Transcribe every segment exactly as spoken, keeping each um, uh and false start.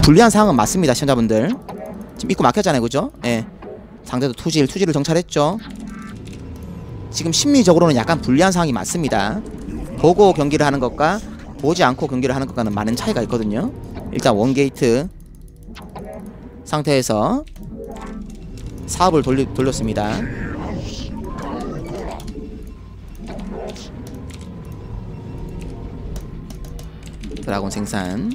불리한 상황은 맞습니다. 시청자분들 지금 입구 막혔잖아요, 그죠? 예. 상대도 투질, 투질을 정찰했죠. 지금 심리적으로는 약간 불리한 상황이 맞습니다. 보고 경기를 하는 것과 보지 않고 경기를 하는 것과는 많은 차이가 있거든요. 일단 원게이트 상태에서 사업을 돌리, 돌렸습니다. 드라곤 생산.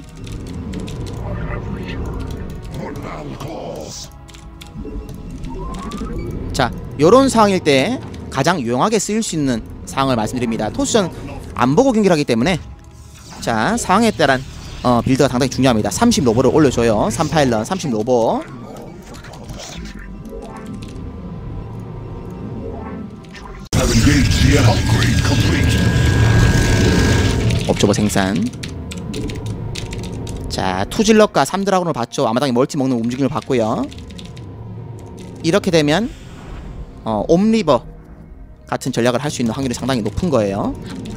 자, 요런 상황일 때 가장 유용하게 쓰일 수 있는 상황을 말씀드립니다. 토스전 안 보고 경기를 하기 때문에 자, 상황에 따른 어, 빌드가 상당히 중요합니다. 삼십 로버를 올려줘요. 삼 파일럿 삼십 로버. 옵저버 생산. 자, 투질럿과 삼 드라곤을 봤죠. 아마당에 멀티 먹는 움직임을 봤고요. 이렇게 되면 어, 옴리버 같은 전략을 할 수 있는 확률이 상당히 높은 거예요.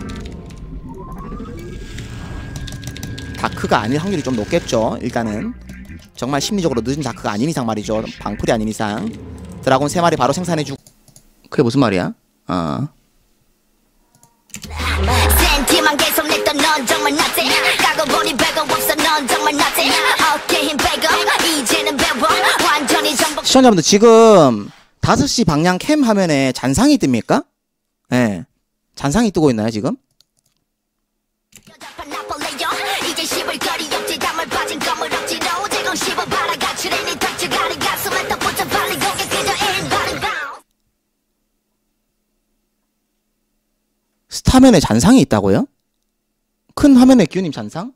다크가 아닐 확률이 좀 높겠죠. 일단은 정말 심리적으로 늦은 다크가 아닌 이상 말이죠. 방풀이 아닌 이상. 드라곤 세 마리 바로 생산해주고. 그게 무슨 말이야? 어. 시청자분들 지금 다섯 시 방향 캠 화면에 잔상이 뜹니까? 예. 네. 잔상이 뜨고 있나요 지금? 스타면에 잔상이 있다고요? 큰 화면에 기우님 잔상?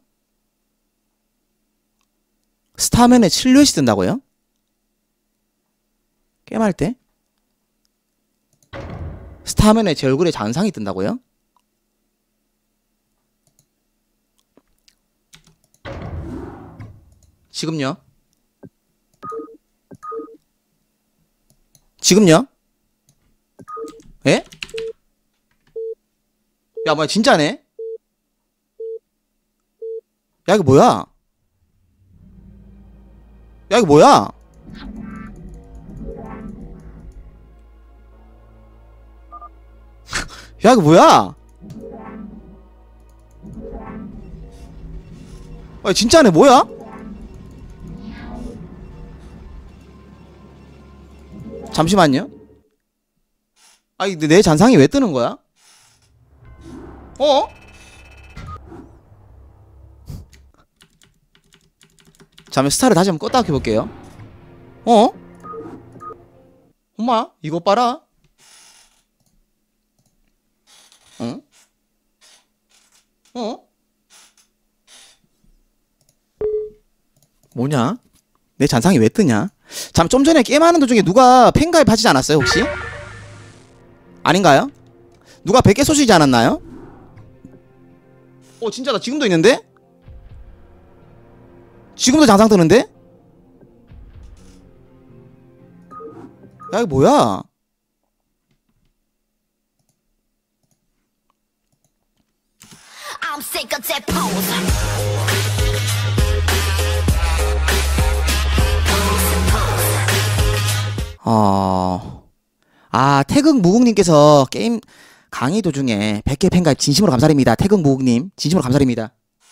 스타면에 칠류엣이 뜬다고요? 게임할 때? 스타면에 제 얼굴에 잔상이 뜬다고요? 지금요? 지금요? 예? 야, 뭐야, 진짜네? 야, 이거 뭐야? 야, 이거 뭐야? 야, 이거 뭐야? 아, 진짜네, 뭐야? 잠시만요. 아니, 근데 내 잔상이 왜 뜨는 거야? 어? 잠깐 스타를 다시 한번 껐다 켜볼게요. 어? 엄마 이거 봐라. 어? 어? 뭐냐? 내 잔상이 왜 뜨냐? 잠 좀 전에 게임하는 도중에 누가 팬가입 하지 않았어요 혹시? 아닌가요? 누가 백 개 쏘시지 않았나요? 어 진짜다. 지금도 있는데? 지금도 잔상 뜨는데? 야 이거 뭐야? 어... 아 태극 무국님께서 게임 강의 도중에 백 개 팬가입 진심으로 감사드립니다. 태극 무국님 진심으로 감사드립니다.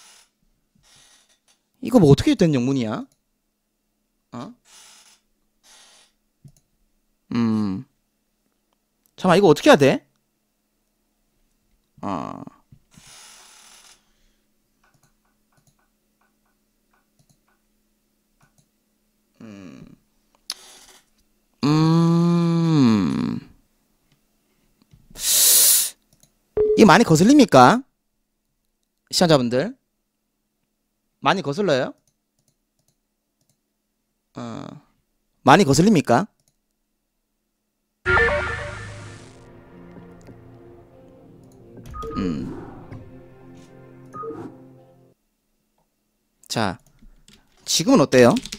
이거 뭐 어떻게 된 영문이야? 어? 음. 잠깐만 이거 어떻게 해야 돼? 어. 음. 음. 이게 많이 거슬립니까? 시청자분들 많이 거슬러요? 어. 많이 거슬립니까? 음. 자, 지금은 어때요?